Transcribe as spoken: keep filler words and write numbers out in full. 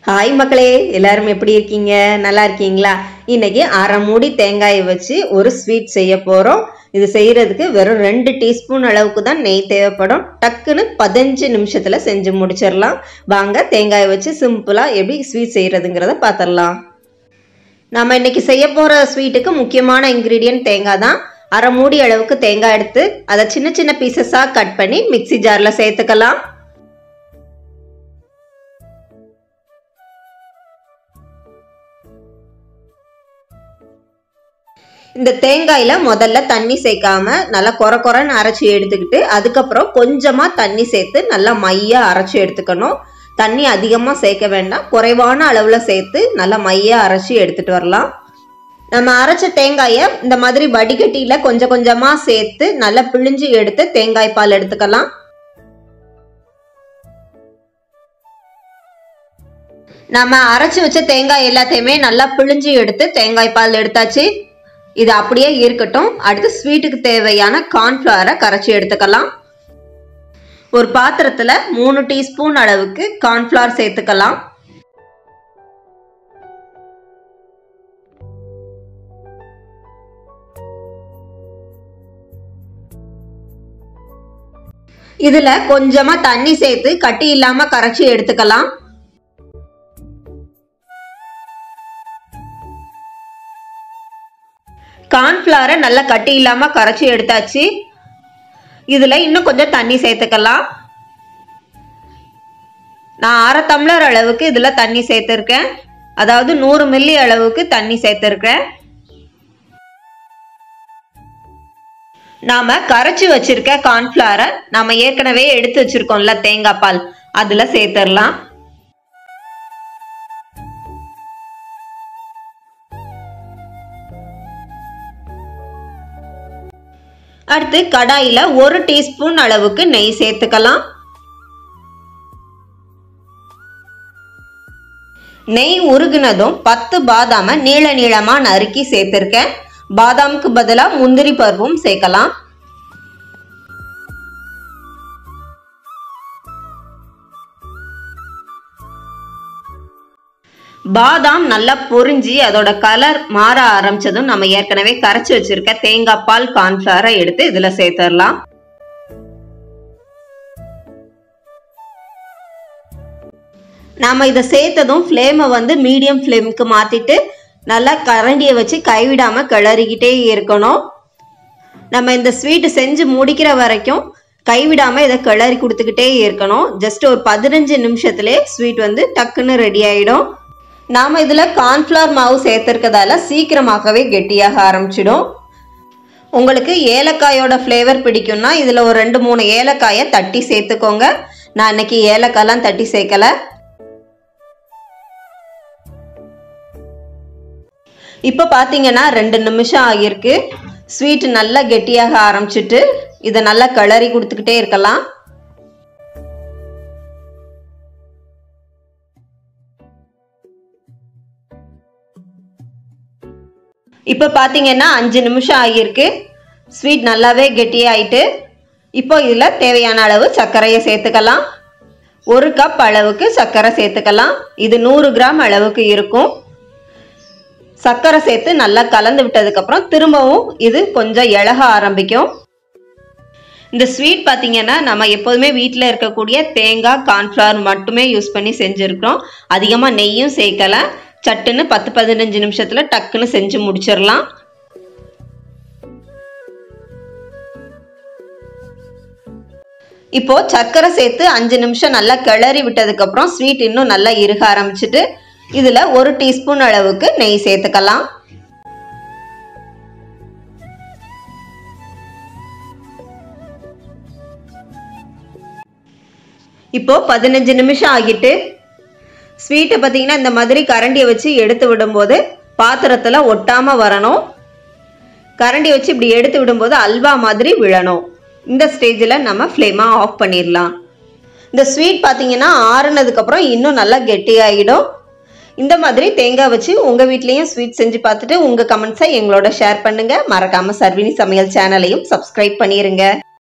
Hi மக்களே, எல்லாரும் எப்படி இருக்கீங்க? நல்லா இருக்கீங்களா? இன்னைக்கு அரை மூடி தேங்காயை வச்சு ஒரு ஸ்வீட் செய்ய போறோம். இது செய்யறதுக்கு வெறும் ரெண்டு டீஸ்பூன் அளவுக்கு தான் நெய் தேவைப்படும். டக்குன்னு பதினஞ்சு நிமிஷத்துல செஞ்சு முடிச்சிடலாம். வாங்க தேங்காயை வச்சு சிம்பிளா எப்படி ஸ்வீட் செய்யறதுங்கிறத பார்த்துடலாம். நம்ம இன்னைக்கு செய்ய போற ஸ்வீட்டுக்கு முக்கியமான இன்கிரீடியன்ட் தேங்காய் தான். அரை மூடி அளவுக்கு தேங்காய் எடுத்து அதை சின்ன சின்ன பீசஸா கட் பண்ணி மிக்சி ஜார்ல சேர்த்துக்கலாம். இந்த தேங்காயில முதல்ல தண்ணி சேர்க்காம நல்லா கொர கொரன்னு அரைச்சி எடுத்துக்கிட்டு அதுக்கப்புறம் கொஞ்சமா தண்ணி சேர்த்து நல்லா மையா அரைச்சி எடுத்துக்கணும். தண்ணி அதிகமா சேர்க்க வேண்டாம், குறைவான அளவுல சேர்த்து நல்லா மையா அரைச்சி எடுத்துட்டு வரலாம். நம்ம அரைச்ச தேங்காயை இந்த மாதிரி வடிகட்டியில கொஞ்சம் கொஞ்சமா சேர்த்து நல்லா பிழிஞ்சு எடுத்து தேங்காய் பால் எடுத்துக்கலாம். நம்ம அரைச்சி வச்ச தேங்காய் எல்லாத்தையுமே நல்லா பிழிஞ்சு எடுத்து தேங்காய் பால் எடுத்தாச்சு. இது அப்படியே இருக்கட்டும். அடுத்து ஸ்வீட்டுக்கு தேவையான கார்ன்ஃப்ளவரை கரைச்சி எடுத்துக்கலாம். ஒரு பாத்திரத்துல மூணு டீஸ்பூன் அளவுக்கு கார்ன்ஃப்ளவர் சேர்த்துக்கலாம். இதுல கொஞ்சமா தண்ணி சேர்த்து கட்டி இல்லாம கரைச்சி எடுத்துக்கலாம். கார்ன்ஃப்ளவரை நல்லா கட்டி இல்லாம கரைச்சி எடுத்தாச்சு. இதுல இன்னும் கொஞ்சம் தண்ணி சேர்த்துக்கலாம். நான் அரை டம்ளர் அளவுக்கு இதுல தண்ணி சேர்த்திருக்கேன். அதாவது நூறு மில்லி அளவுக்கு தண்ணி சேர்த்திருக்கேன். நாம கரைச்சி வச்சிருக்க கார்ன்ஃப்ளவரை நாம ஏற்கனவே எடுத்து வச்சிருக்கோம்ல தேங்காய் பால், அதுல சேர்த்துடலாம். அடுத்து கடாயில ஒரு டீஸ்பூன் அளவுக்கு நெய் சேர்த்துக்கலாம். நெய் உருகுனதும் பத்து பாதாம நீள நீளமா நறுக்கி சேர்த்திருக்கேன். பாதாமுக்கு பதிலா முந்திரி பருப்பும் சேர்க்கலாம். பாதாம் நல்லா பொரிஞ்சு அதோட கலர் மாற ஆரம்பிச்சதும் நம்ம ஏற்கனவே கரைச்சி வச்சிருக்க தேங்காய் பால் கார்ன்ஃப்ளவரை எடுத்து இதுல சேர்த்துடலாம். நாம இதை சேர்த்ததும் ஃப்ளேமை வந்து மீடியம் ஃப்ளேமுக்கு மாத்திட்டு நல்லா கரண்டியை வச்சு கைவிடாம கிளறிக்கிட்டே இருக்கணும். நம்ம இந்த ஸ்வீட் செஞ்சு முடிக்கிற வரைக்கும் கைவிடாம இதை கிளறி கொடுத்துக்கிட்டே இருக்கணும். ஜஸ்ட் ஒரு பதினஞ்சு நிமிஷத்துலேயே ஸ்வீட் வந்து டக்குன்னு ரெடி ஆயிடும். நாம இதுல கார்ன்ஃப்ளவர் மாவு சேர்த்திருக்கதால சீக்கிரமாகவே கெட்டியாக ஆரம்பிச்சிடும். உங்களுக்கு ஏலக்காயோட ஃப்ளேவர் பிடிக்கும்னா இதுல ஒரு ரெண்டு மூணு ஏலக்காயை தட்டி சேர்த்துக்கோங்க. நான் இன்னைக்கு ஏலக்காயெல்லாம் தட்டி சேர்க்கல. இப்போ பாத்தீங்கன்னா ரெண்டு நிமிஷம் ஆகியிருக்கு. ஸ்வீட் நல்லா கெட்டியாக ஆரம்பிச்சிட்டு இதை நல்லா கிளறி கொடுத்துக்கிட்டே இருக்கலாம். இப்போ பார்த்தீங்கன்னா அஞ்சு நிமிஷம் ஆகியிருக்கு. ஸ்வீட் நல்லாவே கெட்டியாயிட்டு இப்போ இதில் தேவையான அளவு சர்க்கரையை சேர்த்துக்கலாம். ஒரு கப் அளவுக்கு சர்க்கரை சேர்த்துக்கலாம். இது நூறு கிராம் அளவுக்கு இருக்கும். சர்க்கரை சேர்த்து நல்லா கலந்து விட்டதுக்கப்புறம் திரும்பவும் இது கொஞ்சம் இழக ஆரம்பிக்கும். இந்த ஸ்வீட் பார்த்தீங்கன்னா நம்ம எப்போதுமே வீட்டில் இருக்கக்கூடிய தேங்காய் கார்ன்ஃப்ளவர் மட்டுமே யூஸ் பண்ணி செஞ்சுருக்கோம். அதிகமாக நெய்யும் சேர்க்கலை. சட்டுன்னு பத்து பதினஞ்சு நிமிஷத்துல டக்குன்னு செஞ்சு முடிச்சிடலாம். இப்போ சர்க்கரை சேர்த்து அஞ்சு நிமிஷம் நல்லா கிளறி விட்டதுக்கு அப்புறம் ஸ்வீட் இன்னும் நல்லா இறுக ஆரம்பிச்சுட்டு இதுல ஒரு டீஸ்பூன் அளவுக்கு நெய் சேர்த்துக்கலாம். இப்போ பதினஞ்சு நிமிஷம் ஆகிட்டு ஸ்வீட்டை பார்த்தீங்கன்னா இந்த மாதிரி கரண்டியை வச்சு எடுத்து விடும்போது பாத்திரத்துல ஒட்டாம வரணும். கரண்டி வச்சு இப்படி எடுத்து விடும்போது அல்வா மாதிரி விழணும். இந்த ஸ்டேஜில் நம்ம ஃப்ளேமை ஆஃப் பண்ணிடலாம். இந்த ஸ்வீட் பார்த்தீங்கன்னா ஆறுனதுக்கு அப்புறம் இன்னும் நல்லா கெட்டியாயிடும். இந்த மாதிரி தேங்காய் வச்சு உங்க வீட்லயும் ஸ்வீட் செஞ்சு பார்த்துட்டு உங்க கமெண்ட்ஸை எங்களோட ஷேர் பண்ணுங்க. மறக்காம சர்வினி சமையல் சேனலையும் சப்ஸ்கிரைப் பண்ணிருங்க.